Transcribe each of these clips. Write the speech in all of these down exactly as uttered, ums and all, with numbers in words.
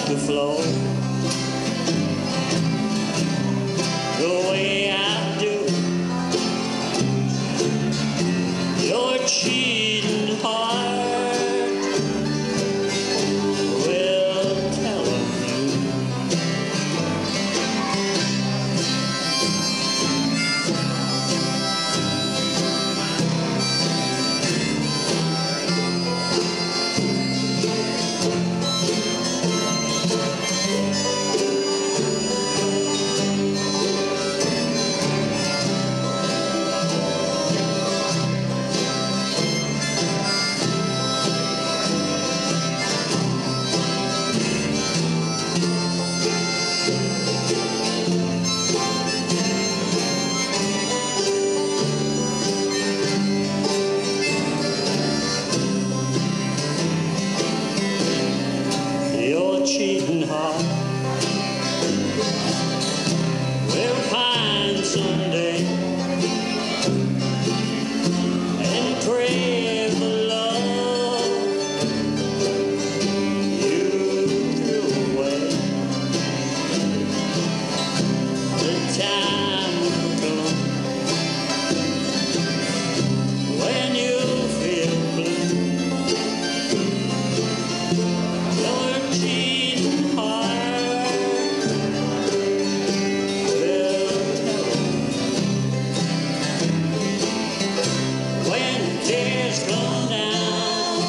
the floor the way I do. Your cheating heart will tell of you. Your cheating heart will find someday and pray for love you threw away. The time will come when you feel blue. Your cheating heart will tell when tears come down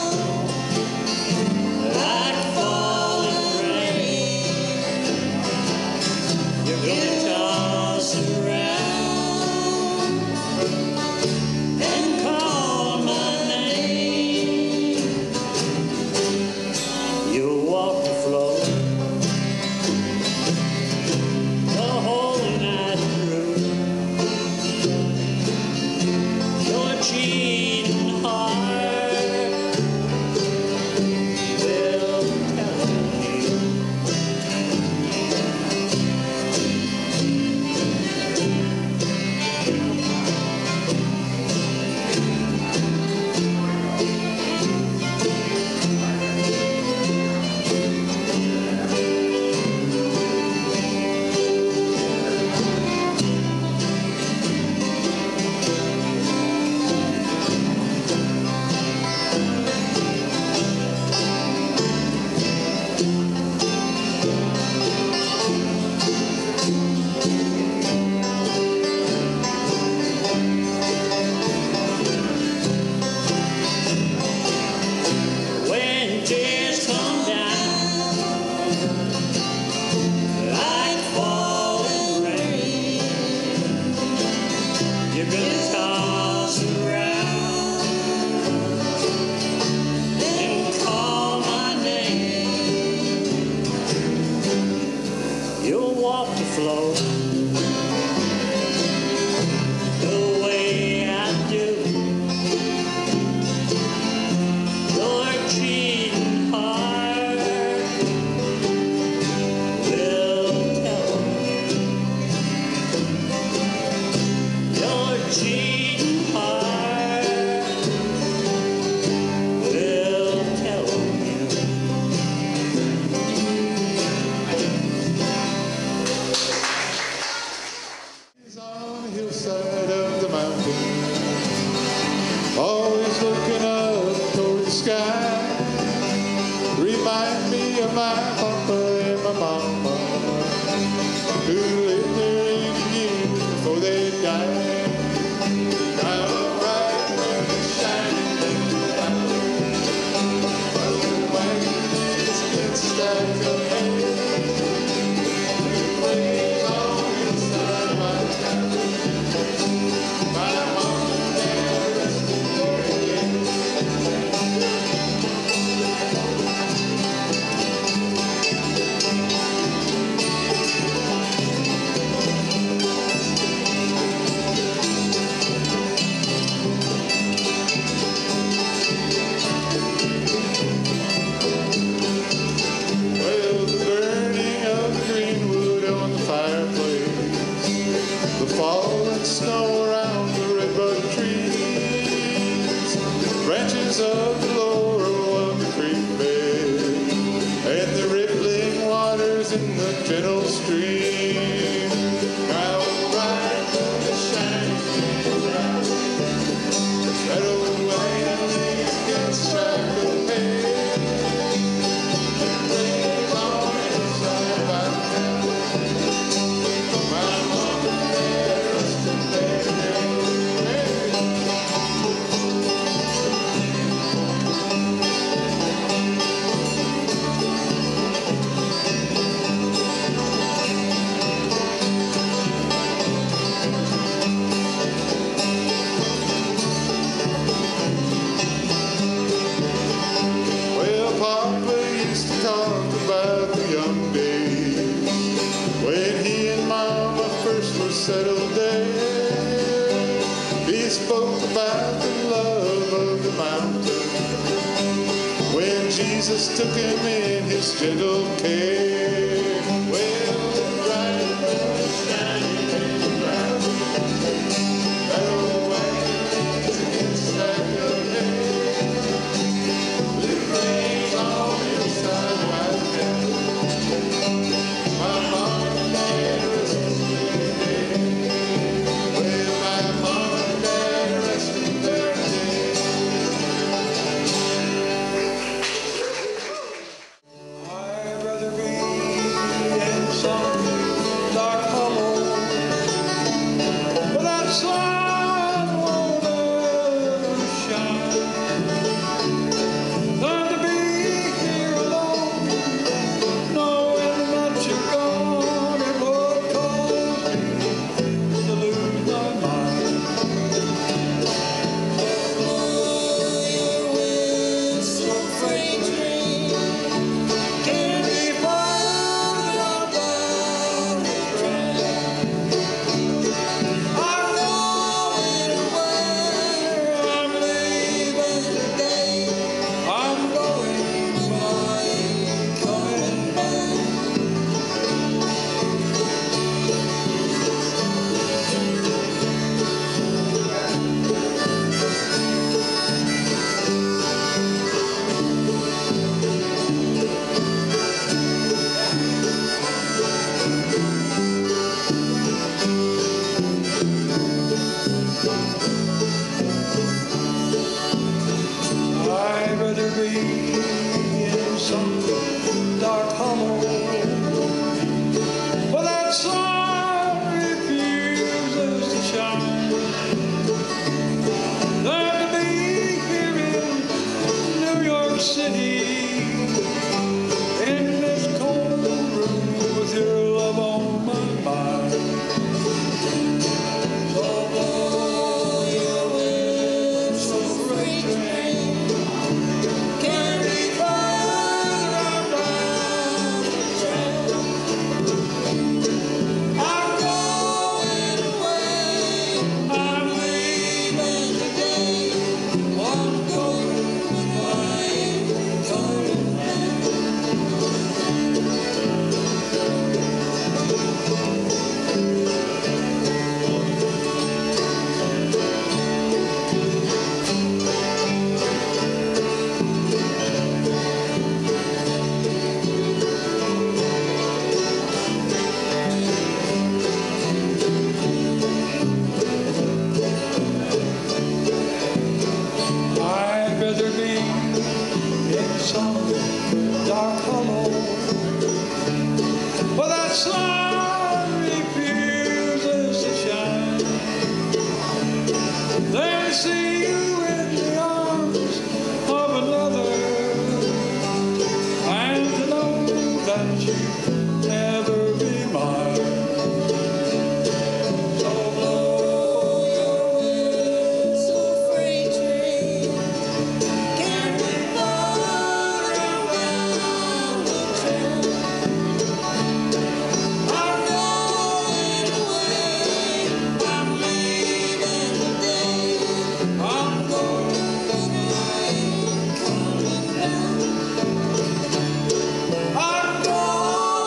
like falling rain. You're gonna toss around and call my name. You'll walk the floor the whole night through. Your cheating heart will tell you. When tears come down like falling rain, you're gonna toss around and call my name. You'll walk the floor the way I do. Your cheating heart will tell you. Your cheating heart will tell you. He's on the hillside of the mountain, always looking up toward the sky. Remind me of my papa and my mama, who lived there in the year before they died. How bright when the shining things out, while the wagon is against the stack of hay. Who plays on the inside of my town? My mama and dad rested their heads. lies in the gentle stream. Now bright the shining light, set away against track of pain. Rays on inside my head, my mama there resting there. Well, Papa used to talk about the young days when he and Mama first were settled there. He spoke about the love of the mountain when Jesus took him in his gentle care. Well, the bright moon shining around, that old wagon inside your head, with rays all inside my head. My mom and dad resting there. Well, my mom and dad resting there. I'd rather be in some dark hollow where that sun won't ever shine than to be here alone, knowing that you're gone. It would cause me to lose my mind. Your whistle freight train can't be farther down the track. I'm going away, I'm leaving today. I'm going, but I ain't coming back. I'd rather be in some dark hollow where that sun refuses to shine than to be here in New York City in this cold room with your love on my mind. So blow your whistle, freight train. Can't be farther around the track. I'm going away, I'm leaving today. I'm going, but I ain't coming back. I'd rather be in some dark hollow where that sun refuses to shine than to see you in the arms of another and to know that you'll never be mine. So blow your whistle, freight train. Can't be farther around the track. I'm going away, I'm leaving today. I'm going, but I ain't coming back. I'm going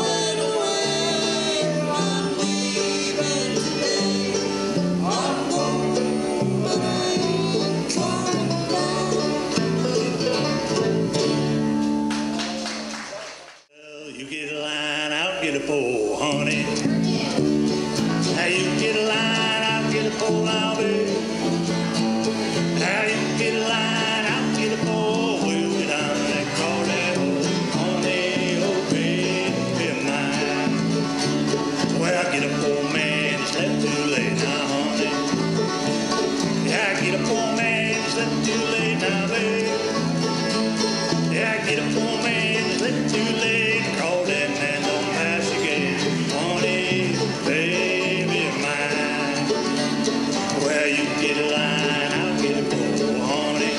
pole, honey. Now you get a line, I'll get a pole now, baby. Now you get a line, I'll get a pole. We'll get down that crawl that hole, honey, oh baby of mine. Well, I get a poor man, it's left too late now, honey. Yeah, I get a poor man, it's left too late now, baby. Yeah, I get a poor man, it's left too late. Crawl that man, don't pass again, honey, baby of mine. Well, you get a line, I'll get a pole, honey.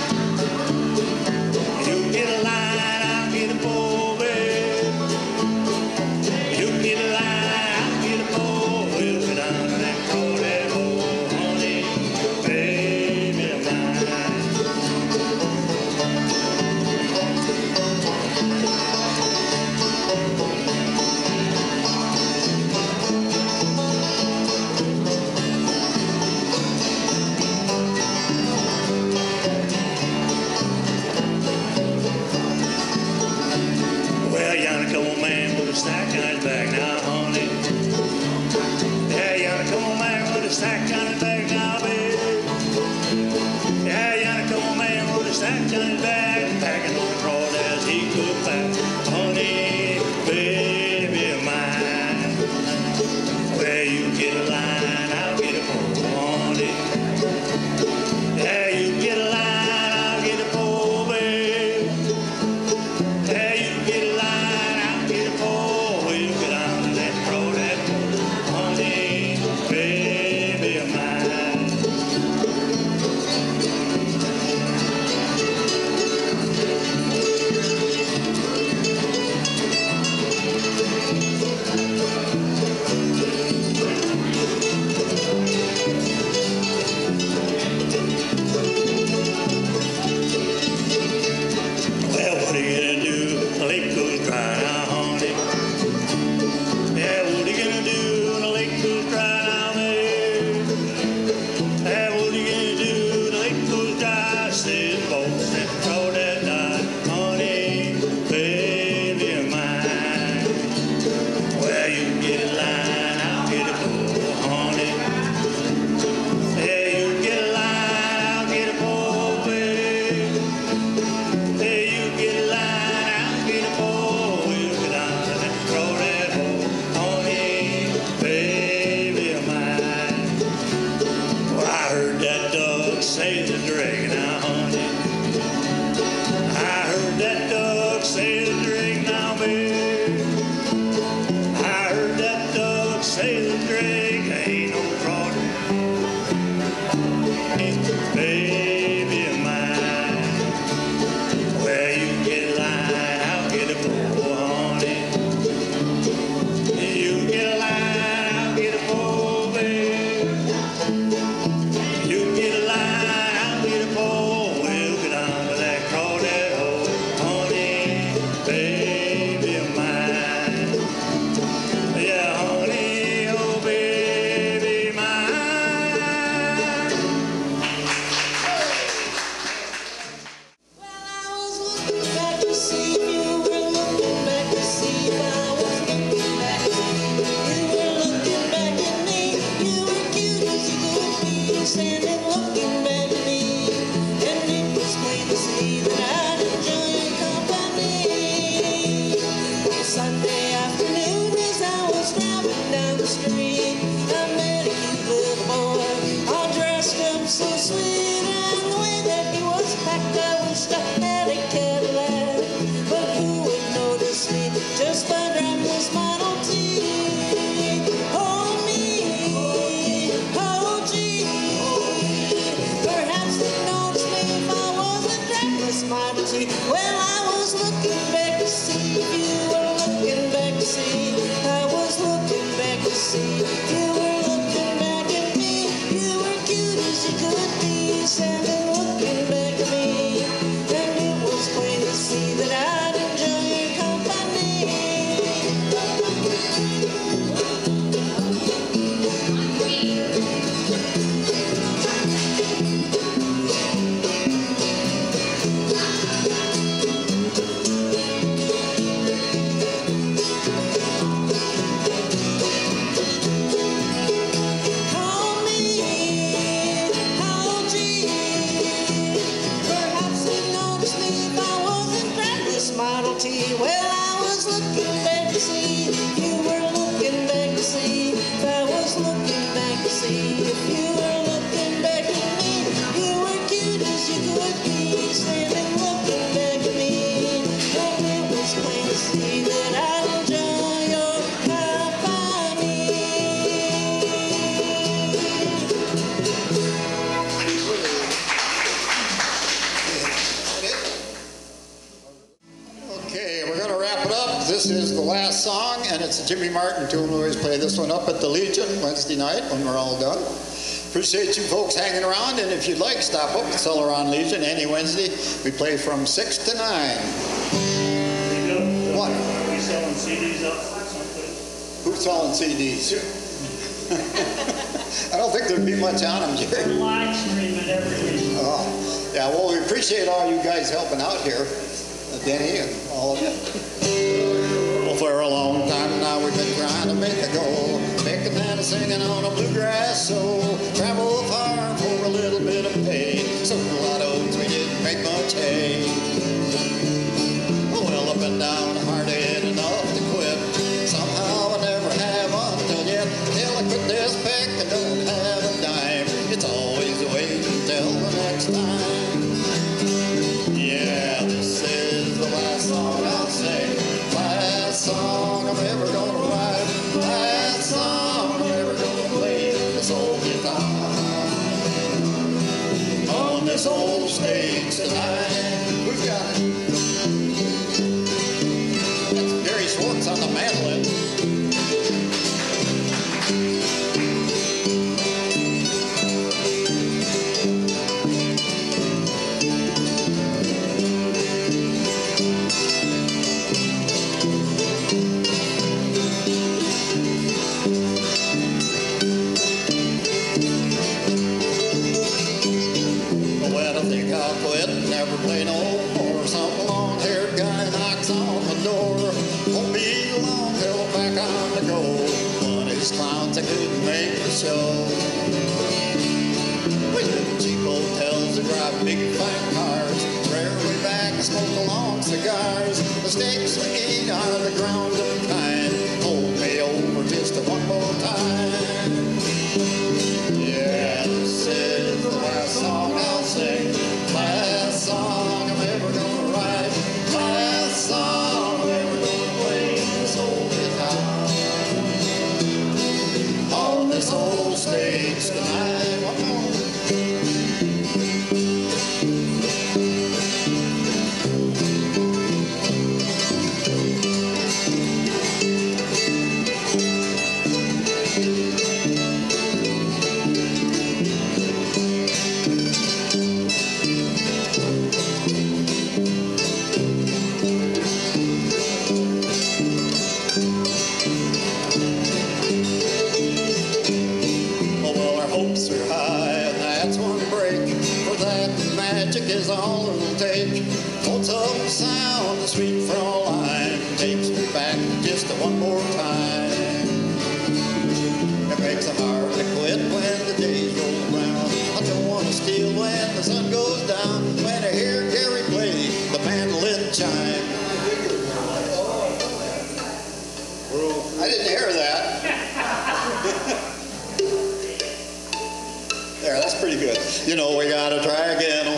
You get a line, I'll get a pole, baby. You get a line, I'll get a pole. We'll go down that crawl that hole, honey, baby of mine. Well, yonder come old man with a stack on his back now, honey. Yeah, yonder come old man with a stack on his back now, baby. Yeah, yonder come old man with a stack on his back, packing on the crawl as he could pack, honey, baby of mine. Well, you get a line, I'll get a pole, honey. Yeah, you get a line, I'll get a pole, baby. Yeah, you get a line, I'll get a pole. We'll get down to that crawl that hole, honey, baby of mine. Well, what are you gonna do? The lake goes dry now, honey. Yeah, what are you gonna do when the lake goes dry now, babe? Yeah, what are you gonna do? The lake goes dry. Said the boats that crawl that die, honey, baby of mine. Well, you get a line, I'll get a pole, honey. Yeah, you get a line, I'll get a pole, babe. Hey, you get a line, I'll get a pole. We'll go down to that crawl that hole, honey, baby of mine. Well, I heard that dog say the drag now, honey. I heard that dog say the drag now, babe. I heard that dog say the drag ain't no crawling, baby of mine. Well, you get a line, I'll get a pole, honey. You get a line, I'll get a pole, babe. You get a line, I'll get a pole. We'll go down to that crawl that hole, honey, baby of mine. novelty. Well, I was looking back to see if you were looking back to see if I was looking back to see if you were looking back at me. You were cute as you could be, standing looking back at me, and it was plain to see that I'd enjoy your company. Okay, we're going to wrap it up. This is the last song, and it's a Jimmy Martin tune. We always play this one up at the Legion Wednesday night when we're all done. Appreciate you folks hanging around, and if you'd like, stop up at Celeron Legion any Wednesday. We play from six to nine. What? Are we selling C Ds up someplace? Who's selling C Ds? I don't think there'd be much on them, Jerry. We're live streaming everything. Oh, yeah, well, we appreciate all you guys helping out here. Uh, Denny and all of you. Well, for a long time now we've been trying to make a go, making and singing on a bluegrass soul. Travel far for a little bit of pay, so a lot of oats we didn't make much hay. Well, up and down, hard-head enough to quit. Somehow I never have until yet. Till I quit this peck, I don't have a dime. It's always wait until the next time. Yeah, this is the last song I'll sing. Last song I'm ever gonna write. Last song I'm ever gonna play this old guitar on this old stage tonight. Who's got it? That's Gary Schwartz on the mandolin. Well, I think I'll quit, never play no more. Some long-haired guy knocks on the door. Won't be long till I'm back on the go. One of these clowns that couldn't make the show. We live in cheap hotels and drive big fine cars. Rarely back and smoke long cigars. The steaks we eat are the ground of kind. Hold me over just one more time. Yeah, this is the last song I'll sing. Last song I'm ever gonna write. Last song I'm ever gonna play this old guitar on this old stage tonight. One more. Is all it'll take. What's up sound, the sweet Fraulein takes me back just one more time. It makes it hard to quit when the days roll around. I don't want to steal when the sun goes down. When I hear Gary play the mandolin chime. I didn't hear that. There, that's pretty good. You know, we gotta try again.